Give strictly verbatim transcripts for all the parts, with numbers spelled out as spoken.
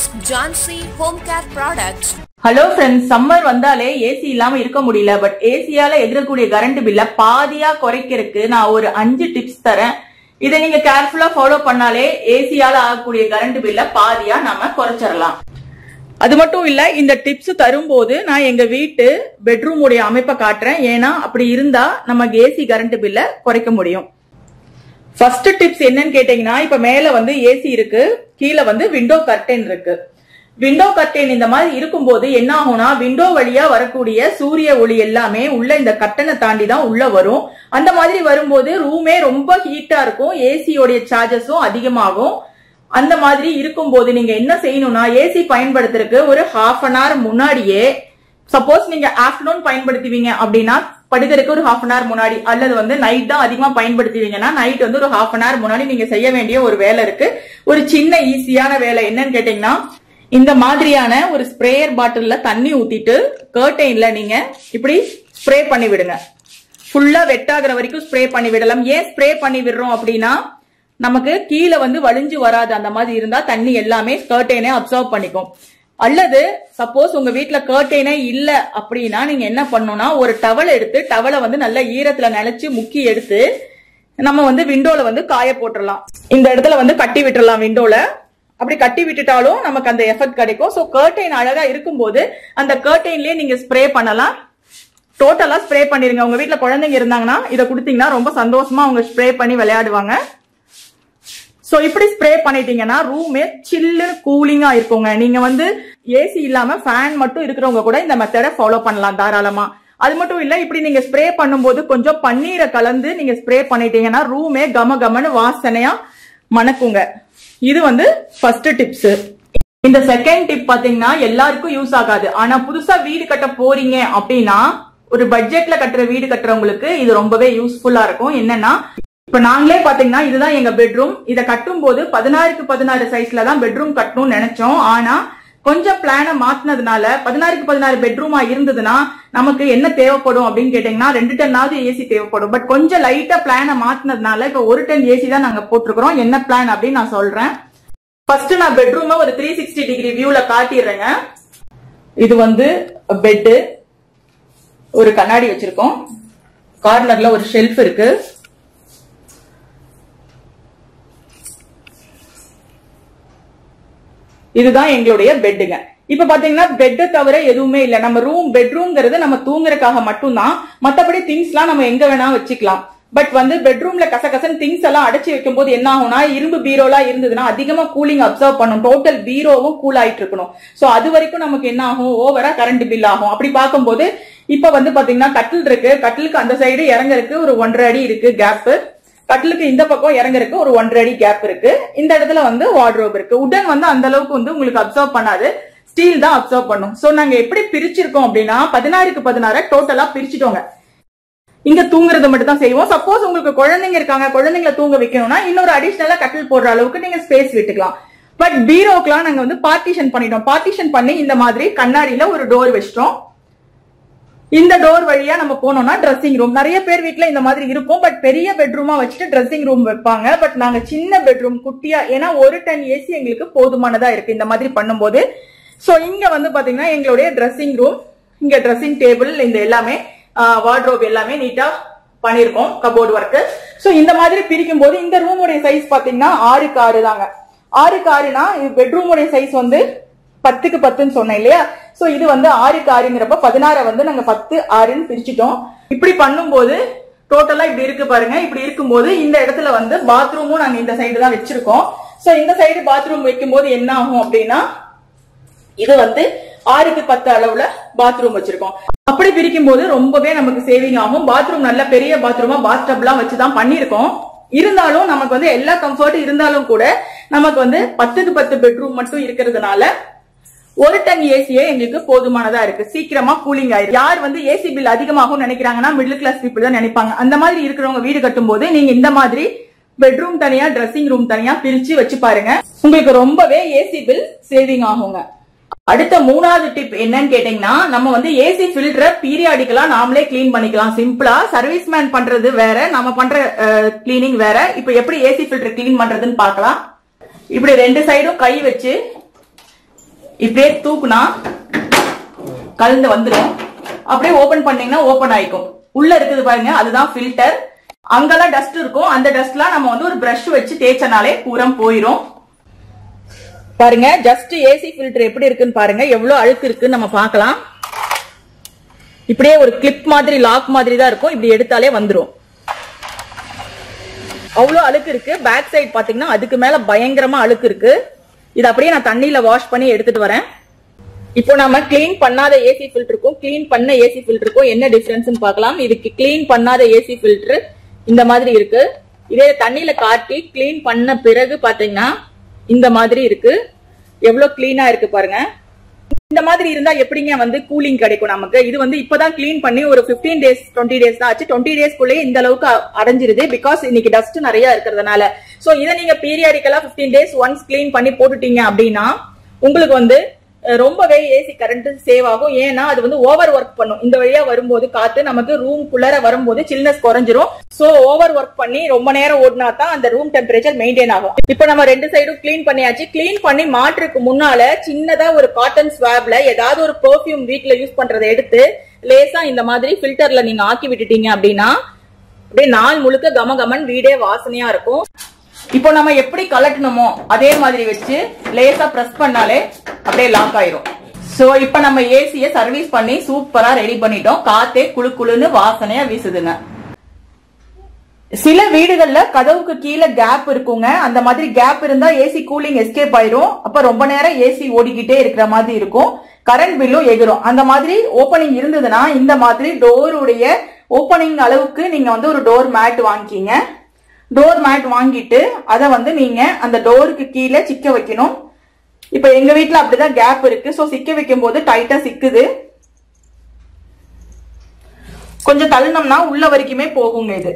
Jansi Home Care Products. Hello friends, summer வந்தாலே AC இல்லாம இருக்க முடியல. பட் ஏசியால எதிரக்கூடிய கரண்ட் பில்ல பாதியா குறைக்கிறதுக்கு நான் ஒரு அஞ்சு டிப்ஸ் தரேன். இதை நீங்க கேர்ஃபுல்லா ஃபாலோ பண்ணாலே ஏசியால ஆகக்கூடிய கரண்ட் பில்ல பாதியா நாம குறைச்சிடலாம். அது மட்டும் இல்ல, இந்த டிப்ஸ் தரும்போது நான் எங்க வீட்டு பெட்ரூம் உடைய அமைப்பை காட்டுறேன். ஏன்னா அப்படி இருந்தா நம்ம ஏசி கரண்ட் பில்ல குறைக்க முடியும். ஃபர்ஸ்ட் டிப்ஸ் என்னன்னு கேட்டீங்கன்னா, இப்ப மேல வந்து ஏசி இருக்கு, கீழே வந்து விண்டோ கர்டென் இருக்கு. விண்டோ கர்டென் இந்த மாதிரி இருக்கும்போது என்ன ஆகும்னா, விண்டோ வழியா வரக்கூடிய சூரிய ஒளி எல்லாமே உள்ள இந்த கர்டனை தாண்டி தான் உள்ள வரும். அந்த மாதிரி வரும்போது ரூமே ரொம்ப ஹீட்டா இருக்கும், ஏசியோடைய சார்ஜஸும் அதிகமாகும். அந்த மாதிரி இருக்கும்போது நீங்க என்ன செய்யணும்னா, ஏசி பயன்படுத்துறதுக்கு ஒரு ஹாஃப் அன் ஹவர் முன்னாடியே, சப்போஸ் நீங்க ஆஃப்டர்நூன் பயன்படுத்துவீங்க அப்படின்னா படுக்கிறதுக்கு ஒரு ஹாஃப் அன் ஹவர் முன்னாடி, அல்லது வந்து நைட் தான் அதிகமா பயன்படுத்துவீங்கன்னா நைட் வந்து ஒரு ஹாஃப் அன் ஹவர் முன்னாடி நீங்க செய்ய வேண்டிய ஒரு வேலை இருக்கு. ஒரு சின்ன ஈஸியான வேலை என்னன்னு கேட்டீங்கன்னா, இந்த மாதிரியான ஒரு ஸ்ப்ரேயர் பாட்டில்ல தண்ணி ஊத்திட்டு கர்டைன்ல நீங்க இப்படி ஸ்ப்ரே பண்ணி விடுங்க. ஃபுல்லா வெட் ஆகுற வரைக்கும் ஸ்ப்ரே பண்ணி விடலாம். ஏன் ஸ்ப்ரே பண்ணி விடுறோம் அப்படின்னா, நமக்கு கீழே வந்து வலிஞ்சு வராது. அந்த மாதிரி இருந்தா தண்ணி எல்லாமே கர்டைனே அப்சர்வ் பண்ணிக்கும். அல்லது சப்போஸ் உங்க வீட்டுல கர்டைனே இல்ல அப்படின்னா நீங்க என்ன பண்ணணும்னா, ஒரு டவல் எடுத்து டவலை வந்து நல்ல ஈரத்துல நினைச்சு முக்கி எடுத்து நம்ம வந்து விண்டோல வந்து காய போட்டுடலாம். இந்த இடத்துல வந்து கட்டி விட்டுறலாம் விண்டோல. அப்படி கட்டி விட்டுட்டாலும் நமக்கு அந்த எஃபெக்ட் கிடைக்கும். சோ கர்டைன் அழகா இருக்கும்போது அந்த கர்டைன்லயே நீங்க ஸ்ப்ரே பண்ணலாம். டோட்டலா ஸ்ப்ரே பண்ணிருங்க. உங்க வீட்டுல குழந்தைங்க இருந்தாங்கன்னா இதை கொடுத்தீங்கன்னா ரொம்ப சந்தோஷமா அவங்க ஸ்ப்ரே பண்ணி விளையாடுவாங்க. சோ இப்படி ஸ்ப்ரே பண்ணிட்டீங்கன்னா ரூமே சில்லு கூலிங்கா இருக்குங்க. நீங்க வந்து ஏசி இல்லாம ஃபேன் மட்டும் இருக்கிறவங்க கூட இந்த மெத்தடை ஃபாலோ பண்ணலாம் தாராளமா. அது மட்டும் இல்ல, இப்படி நீங்க ஸ்ப்ரே பண்ணும்போது கொஞ்சம் பன்னீரை கலந்து நீங்க ஸ்ப்ரே பண்ணிட்டீங்கன்னா ரூமே கம கமன்னு வாசனையா மணக்குங்க. இது வந்து ஃபர்ஸ்ட் டிப்ஸ். இந்த செகண்ட் டிப் பாத்தீங்கன்னா எல்லாருக்கும் யூஸ் ஆகாது. ஆனா புதுசா வீடு கட்ட போறீங்க அப்படின்னா, ஒரு பட்ஜெட்ல கட்டுற வீடு கட்டுறவங்களுக்கு இது ரொம்பவே யூஸ்ஃபுல்லா இருக்கும். என்னன்னா, இப்ப நாங்களே பாத்தீங்கன்னா இதுதான் எங்க பெட்ரூம். இதை கட்டும் போது பதினாறுக்கு பதினாறு சைஸ்ல தான் பெட்ரூம் கட்டணும்னு நினைச்சோம். ஆனா கொஞ்சம் பிளான மாத்தினதுனால பதினாறுக்கு பதினாறு பெட்ரூமா இருந்ததுன்னா நமக்கு என்ன தேவைப்படும் அப்படின்னு கேட்டீங்கன்னா, ரெண்டு டன்னாவது ஏசி தேவைப்படும். பட் கொஞ்சம் லைட்டா பிளான மாத்தினதுனால இப்ப ஒரு டன் ஏசி தான் நாங்க போட்டிருக்கிறோம். என்ன பிளான் அப்படின்னு நான் சொல்றேன். ஃபர்ஸ்ட் நான் பெட்ரூம் ஒரு த்ரீ சிக்ஸ்டி டிகிரி வியூல காட்டிடுறேங்க. இது வந்து பெட்டு, ஒரு கண்ணாடி வச்சிருக்கோம், கார்னர்ல ஒரு ஷெல்ஃப் இருக்கு. இதுதான் எங்களுடைய பெட்டுங்க. இப்ப பாத்தீங்கன்னா பெட்டை தவிர எதுவுமே இல்ல. நம்ம ரூம் பெட்ரூம்ங்கிறது நம்ம தூங்குறதுக்காக மட்டும்தான். மத்தபடி திங்ஸ் எல்லாம் நம்ம எங்க வேணா வச்சுக்கலாம். பட் வந்து பெட்ரூம்ல கசகசன் திங்ஸ் எல்லாம் அடைச்சி வைக்கும் போது என்ன ஆகும்னா, இரும்பு பீரோலா இருந்ததுன்னா அதிகமா கூலிங் அப்சர்வ் பண்ணும். டோட்டல் பீரோவும் கூல் ஆயிட்டு இருக்கணும். சோ அது வரைக்கும் நமக்கு என்ன ஆகும், ஓவரா கரண்ட் பில் ஆகும். அப்படி பார்க்கும்போது இப்ப வந்து பாத்தீங்கன்னா கட்டில் இருக்கு. கட்டிலுக்கு அந்த சைடு இறங்கறதுக்கு ஒரு ஒன்றரை அடி இருக்கு கேப். கட்டிலுக்கு இந்த பக்கம் இறங்கறதுக்கு ஒரு ஒன்றரை அடி கேப் இருக்கு. இந்த இடத்துல வந்து வார்ட்ரோப் இருக்கு. உடன் வந்து அந்த அளவுக்கு வந்து உங்களுக்கு அப்சர்வ் பண்ணாது, ஸ்டீல் தான் அப்சர்வ் பண்ணும். சோ நாங்க எப்படி பிரிச்சிருக்கோம் அப்படின்னா, பதினாறுக்கு பதினாறு டோட்டலா பிரிச்சுட்டோங்க. இங்க தூங்குறது மட்டும் தான் செய்வோம். சப்போஸ் உங்களுக்கு குழந்தைங்க இருக்காங்க, குழந்தைங்களை தூங்க வைக்கணும்னா இன்னொரு அடிஷனலா கட்டில் போடுற அளவுக்கு நீங்க ஸ்பேஸ் விட்டுக்கலாம். பட் பீரோக்கெல்லாம் நாங்க வந்து பார்ட்டிஷன் பண்ணிட்டோம். பார்ட்டிஷன் பண்ணி இந்த மாதிரி கண்ணாடியில ஒரு டோர் வச்சிட்டோம். இந்த டோர் வழியா நம்ம போனோம்னா ட்ரெஸ்ஸிங் ரூம். நிறைய பேர் வீட்டுல இந்த மாதிரி இருக்கும். பட் பெரிய பெட்ரூமா வச்சுட்டு ட்ரெஸ்ஸிங் ரூம் வைப்பாங்க. பட் நாங்க சின்ன பெட்ரூம் குட்டியா, ஏன்னா ஒரு டன் ஏசி எங்களுக்கு போதுமானதா இருக்கு இந்த மாதிரி பண்ணும்போது. சோ இங்க வந்து பாத்தீங்கன்னா எங்களுடைய ட்ரெஸ்ஸிங் ரூம், இங்க ட்ரெஸ்ஸிங் டேபிள், இந்த எல்லாமே வார்ட்ரோப் எல்லாமே நீட்டா பண்ணிருக்கோம், கபோர்டு ஒர்க். சோ இந்த மாதிரி பிரிக்கும் போது இந்த ரூமுடைய சைஸ் பாத்தீங்கன்னா ஆறுக்கு ஆறு தாங்க. ஆறுக்கு ஆறுனா பெட்ரூமுடைய சைஸ் வந்து பத்துக்கு பத்துன்னு சொன்னேன் இல்லையா. சோ இது வந்து ஆறுக்கு ஆறுங்கிறப்ப பதினாறு வந்து நாங்க பத்து ஆறுன்னு பிரிச்சுட்டோம். இப்படி பண்ணும்போது டோட்டலா இப்படி இருக்கு பாருங்க. இப்படி இருக்கும்போது இந்த இடத்துல வந்து பாத்ரூமும் நாங்க இந்த சைடு தான் வச்சிருக்கோம். சோ இந்த சைடு பாத்ரூம் வைக்கும் போது என்ன ஆகும் அப்படின்னா, இது வந்து ஆறுக்கு பத்து அளவுல பாத்ரூம் வச்சிருக்கோம். அப்படி பிரிக்கும் போது ரொம்பவே நமக்கு சேவிங் ஆகும். பாத்ரூம் நல்ல பெரிய பாத்ரூமா பாத்டப் எல்லாம் வச்சுதான் பண்ணிருக்கோம். இருந்தாலும் நமக்கு வந்து எல்லா கம்ஃபர்ட் இருந்தாலும் கூட நமக்கு வந்து பத்துக்கு பத்து பெட்ரூம் மட்டும் இருக்கிறதுனால ஒரு டன் ஏசியே எங்களுக்கு போதுமானதா இருக்கு. சீக்கிரமா கூலிங் ஆயிருக்கு. யார் வந்து ஏசி பில் அதிகமாகும் நினைக்கிறாங்கன்னா மிடில் கிளாஸ் பீப்புள் தான் நினைப்பாங்க. அந்த மாதிரி இருக்கிறவங்க வீடு கட்டும் போது நீங்க இந்த மாதிரி பெட்ரூம் தனியா ட்ரெஸ்ஸிங் ரூம் தனியா பிரிச்சு வச்சு பாருங்க. உங்களுக்கு ரொம்பவே ஏசி பில் சேவிங் ஆகுங்க. அடுத்த மூணாவது டிப் என்னன்னு கேட்டீங்கன்னா, நம்ம வந்து ஏசி ஃபில்டரை பீரியாடிக்கலா நாமளே கிளீன் பண்ணிக்கலாம். சிம்பிளா சர்வீஸ் மேன் பண்றது வேற, நம்ம பண்ற கிளீனிங் வேற. இப்ப எப்படி ஏசி ஃபில்டர் கிளீன் பண்றதுன்னு பாக்கலாம். இப்படி ரெண்டு சைடும் கை வச்சு இப்படியே தூக்குனா கலந்து வந்துடும். அப்படியே ஓபன் பண்ணீங்கன்னா ஓபன் ஆயிக்கும். உள்ள இருக்குது பாருங்க, அதுதான் ஃபில்டர். அங்கெல்லாம் டஸ்ட் இருக்கும், அந்த டஸ்ட்லாம் நம்ம வந்து ஒரு பிரஷ் வச்சு தேய்ச்சனாலே பூரம் போயிரும். பாருங்க ஜஸ்ட் ஏசி ஃபில்டர் எப்படி இருக்குன்னு பாருங்க, எவ்வளவு அழுக்கு இருக்குன்னு நம்ம பார்க்கலாம். இப்படியே ஒரு கிளிப் மாதிரி லாக் மாதிரி தான் இருக்கும், இப்படி எடுத்தாலே வந்துடும். அவ்வளவு அழுக்கு இருக்கு. பேக் சைடு பாத்தீங்கன்னா அதுக்கு மேல பயங்கரமா அழுக்கு இருக்கு. இது அப்படியே நான் தண்ணியில வாஷ் பண்ணி எடுத்துட்டு வரேன். இப்போ நம்ம கிளீன் பண்ணாத ஏசி ஃபில்டருக்கும் கிளீன் பண்ண ஏசி ஃபில்டருக்கும் என்ன டிஃபரன்ஸ் பார்க்கலாம். இதுக்கு கிளீன் பண்ணாத ஏசி ஃபில்டர் இந்த மாதிரி இருக்கு. இதே தண்ணியில காட்டி கிளீன் பண்ண பிறகு பாத்தீங்கன்னா இந்த மாதிரி இருக்கு. எவ்வளவு கிளீனா இருக்கு பாருங்க. இந்த மாதிரி இருந்தா எப்படிங்க வந்து கூலிங் கிடைக்கும் நமக்கு. இது வந்து இப்பதான் கிளீன் பண்ணி ஒரு பிப்டீன் டேஸ் டுவெண்ட்டி டேஸ் தான் ஆச்சு. டுவெண்ட்டி டேஸ்க்குள்ளே இந்த அளவுக்கு அடைஞ்சிருது. பிகாஸ் இன்னைக்கு டஸ்ட் நிறைய இருக்கிறதுனால. சோ இதை நீங்க பீரியாடிக்கலா பிப்டீன் டேஸ் ஒன்ஸ் கிளீன் பண்ணி போட்டுட்டீங்க அப்படின்னா உங்களுக்கு வந்து ரொம்பவே ஏசி கரண்ட் சேவ் ஆகும். ஏன்னா அது வந்து ஓவர் ஒர்க் பண்ணும். இந்த வழியா வரும்போது காத்து நமக்கு ரூம் குள்ளர வரும்போது சில்னஸ் குறைஞ்சிரும். சோ ஓவர் ஒர்க் பண்ணி ரொம்ப நேரம் ஓடினா தான் அந்த ரூம் டெம்பரேச்சர் மெயின்டைன் ஆகும். இப்போ நம்ம ரெண்டு சைடும் கிளீன் பண்ணியாச்சு. கிளீன் பண்ணி மாற்றுக்கு முன்னால சின்னதா ஒரு காட்டன் ஸ்வாப்ல ஏதாவது ஒரு பெர்ஃபியூம் வீட்ல யூஸ் பண்றதை எடுத்து லேசா இந்த மாதிரி ஃபில்டர்ல நீங்க ஆக்கி விட்டுட்டீங்க அப்படின்னா அப்படியே நாள் முழுக்க கமகமன் வீடே வாசனையா இருக்கும். இப்போ நம்ம எப்படி கலட்டணுமோ அதே மாதிரி வச்சு லேசா பிரஸ் பண்ணாலே அப்படியே லாக் ஆயிரும். சோ இப்ப நம்ம ஏசியை சர்வீஸ் பண்ணி சூப்பரா ரெடி பண்ணிட்டோம். காத்தே குளு குளுன்னு வாசனையா வீசுதுங்க. சில வீடுகள்ல கதவுக்கு கீழே கேப் இருக்குங்க. அந்த மாதிரி கேப் இருந்தா ஏசி கூலிங் எஸ்கேப் ஆயிரும். அப்ப ரொம்ப நேரம் ஏசி ஓடிக்கிட்டே இருக்கிற மாதிரி இருக்கும். கரண்ட் பில்லும் எகிரும். அந்த மாதிரி ஓபனிங் இருந்ததுன்னா இந்த மாதிரி டோருடைய ஓபனிங் அளவுக்கு நீங்க வந்து ஒரு டோர் மேட் வாங்கிக்கிங்க. டோர் மேட் வாங்கிட்டு அதை வந்து நீங்க அந்த டோருக்கு கீழே சிக்க வைக்கணும். இப்ப எங்க வீட்டுல அப்படிதான் கேப் இருக்கு. சோ சிக்க வைக்கும் போது டைட்டா சிக்குது. கொஞ்சம் தள்ளினோம்னா உள்ள வரைக்குமே போகுங்க இது.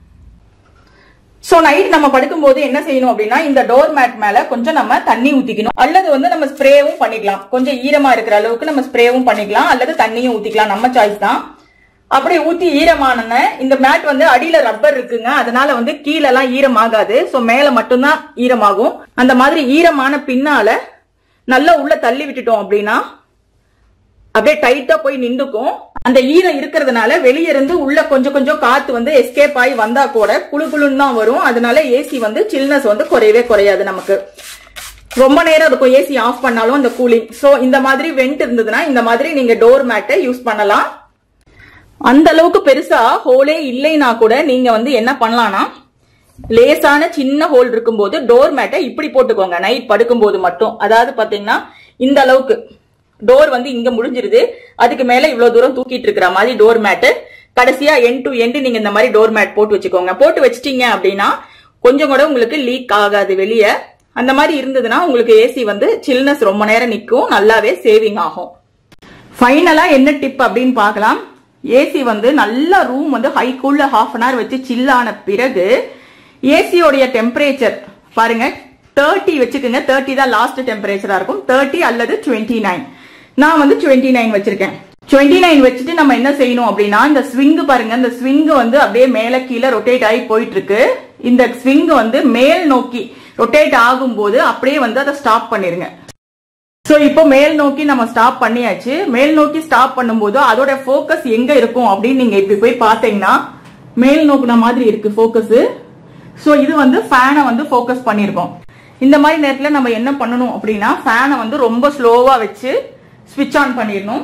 சோ நைட் நம்ம படுக்கும் போது என்ன செய்யணும் அப்படின்னா இந்த டோர் மேட் மேல கொஞ்சம் நம்ம தண்ணி ஊத்திக்கணும். அல்லது வந்து நம்ம ஸ்ப்ரேவும் பண்ணிக்கலாம். கொஞ்சம் ஈரமா இருக்கிற அளவுக்கு நம்ம ஸ்ப்ரேவும் பண்ணிக்கலாம், அல்லது தண்ணியும் ஊத்திக்கலாம். நம்ம சாய்ஸ் தான். அப்படி ஊத்தி ஈரமான இந்த மேட் வந்து அடியில ரப்பர் இருக்குங்க. அதனால வந்து கீழே எல்லாம் ஈரமாகாது. சோ மேல மட்டும்தான் ஈரமாகும். அந்த மாதிரி ஈரமான பின்னால நல்லா உள்ள தள்ளி விட்டுட்டோம் அப்படின்னா அப்படியே டைட்டா போய் நின்றுக்கும். அந்த ஈரம் இருக்கிறதுனால வெளியே இருந்து உள்ள கொஞ்சம் கொஞ்சம் காத்து வந்து எஸ்கேப் ஆகி வந்தா கூட குளு குளுன்னு தான் வரும். அதனால ஏசி வந்து சில்னஸ் வந்து குறையவே குறையாது. நமக்கு ரொம்ப நேரம் இருக்கும் ஏசி ஆஃப் பண்ணாலும் அந்த கூலிங். சோ இந்த மாதிரி வெண்ட் இருந்ததுன்னா இந்த மாதிரி நீங்க டோர் மேட்டை யூஸ் பண்ணலாம். அந்த அளவுக்கு பெருசா ஹோலே இல்லைன்னா கூட நீங்க வந்து என்ன பண்ணலாம்னா லேசான சின்ன ஹோல் இருக்கும்போது டோர் மேட்டை இப்படி போட்டுக்கோங்க. நைட் படுக்கும் போது மட்டும். அதாவது பாத்தீங்கன்னா இந்த அளவுக்கு டோர் வந்து இங்க முடிஞ்சிருது. அதுக்கு மேல இவ்வளவு தூரம் தூக்கிட்டு இருக்கிற மாதிரி டோர் மேட்டு. கடைசியா எண்ட் டு எண்ட் நீங்க இந்த மாதிரி டோர் மேட் போட்டு வச்சுக்கோங்க. போட்டு வச்சிட்டீங்க அப்படின்னா கொஞ்சம் கூட உங்களுக்கு லீக் ஆகாது வெளியே. அந்த மாதிரி இருந்ததுன்னா உங்களுக்கு ஏசி வந்து சில்னஸ் ரொம்ப நேரம் நிற்கும், நல்லாவே சேவிங் ஆகும். ஃபைனலா என்ன டிப் அப்படின்னு பார்க்கலாம். ஏசி வந்து நல்ல ரூம் வந்து ஹை கூல்ல ஹாஃப் அன் ஹவர் வச்சு சில்லான பிறகு ஏசியோடைய டெம்பரேச்சர் பாருங்க தேர்ட்டி வச்சுக்கோங்க. தேர்ட்டி தான் லாஸ்ட் டெம்பரேச்சரா இருக்கும். தேர்ட்டி அல்லது டுவெண்ட்டி நைன். நான் வந்து டுவெண்ட்டி நைன் வச்சிருக்கேன். டுவெண்ட்டி நைன் வச்சுட்டு நம்ம என்ன செய்யணும் அப்படின்னா இந்த ஸ்விங் பாருங்க. இந்த ஸ்விங் வந்து அப்படியே மேல கீழே ரொட்டேட் ஆகி போயிட்டு இருக்கு. இந்த ஸ்விங் வந்து மேல் நோக்கி ரொட்டேட் ஆகும் போது அப்படியே வந்து அதை ஸ்டாப் பண்ணிருங்க. சோ இப்போ மேல் நோக்கி நம்ம ஸ்டாப் பண்ணியாச்சு. மேல் நோக்கி ஸ்டாப் பண்ணும்போது அதோட போக்கஸ் எங்க இருக்கும் அப்படின்னு நீங்க இப்படி போய் பாத்தீங்கன்னா மேல் நோக்குன மாதிரி இருக்கு போக்கஸ். சோ இது வந்து ஃபேனை வந்து போக்கஸ் பண்ணிருக்கோம். இந்த மாதிரி நேரத்துல நம்ம என்ன பண்ணணும் அப்படின்னா ஃபேனை வந்து ரொம்ப ஸ்லோவா வச்சு ஸ்விட்ச் ஆன் பண்ணிடணும்.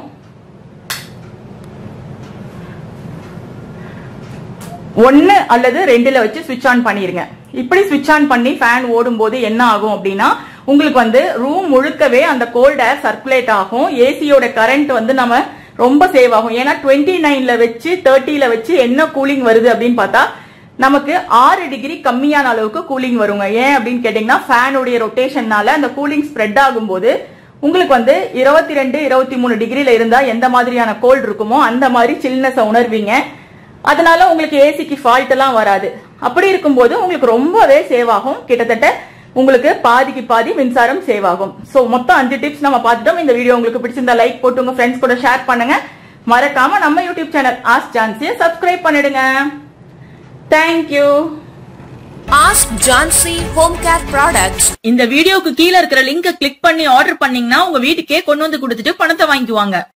ஒன்னு அல்லது ரெண்டுல வச்சு ஸ்விட்ச் ஆன் பண்ணிருங்க. இப்படி ஸ்விட்ச் ஆன் பண்ணி ஃபேன் ஓடும் போது என்ன ஆகும் அப்படின்னா உங்களுக்கு வந்து ரூம் முழுக்கவே அந்த கோல்ட் ஏர் சர்க்குலேட் ஆகும். ஏசியோட கரண்ட் வந்து நம்ம ரொம்ப சேவ் ஆகும். ஏன்னா டுவெண்ட்டி நைன்ல வச்சு தேர்ட்டில வச்சு என்ன கூலிங் வருது அப்படின்னு பார்த்தா நமக்கு ஆறு டிகிரி கம்மியான அளவுக்கு கூலிங் வருங்க. ஏன் அப்படின்னு கேட்டீங்கன்னா ஃபேனுடைய ரொட்டேஷன்னால அந்த கூலிங் ஸ்ப்ரெட் ஆகும் போது உங்களுக்கு வந்து இருபத்தி ரெண்டு இருபத்தி மூணு டிகிரில இருந்தா எந்த மாதிரியான கோல்ட் இருக்குமோ அந்த மாதிரி சில்னஸ் உணர்வீங்க. அதனால உங்களுக்கு ஏசிக்கு ஃபால்ட் எல்லாம் வராது. அப்படி இருக்கும்போது உங்களுக்கு ரொம்பவே சேவ் ஆகும். கிட்டத்தட்ட உங்களுக்கு பாதிக்கு பாதி மின்சாரம் சேவ் ஆகும். சோ மொத்தம் அஞ்சு டிப்ஸ் நம்ம பார்த்துட்டோம். இந்த வீடியோ உங்களுக்கு பிடிச்சிருந்தா லைக் போட்டு உங்க ஃப்ரெண்ட்ஸ் கூட ஷேர் பண்ணுங்க. மறக்காம நம்ம யூடியூப் சேனல் ஆஸ்க் ஜான்சியை சப்ஸ்கிரைப் பண்ணிடுங்க. Thank you. Ask Jhansi Home Care Products. இந்த வீடியோக்கு கீழ இருக்கிற லிங்கை கிளிக் பண்ணி ஆர்டர் பண்ணீங்கன்னா உங்க வீட்டுக்கே கொண்டு வந்து கொடுத்துட்டு பணத்தை வாங்கிக்குவாங்க.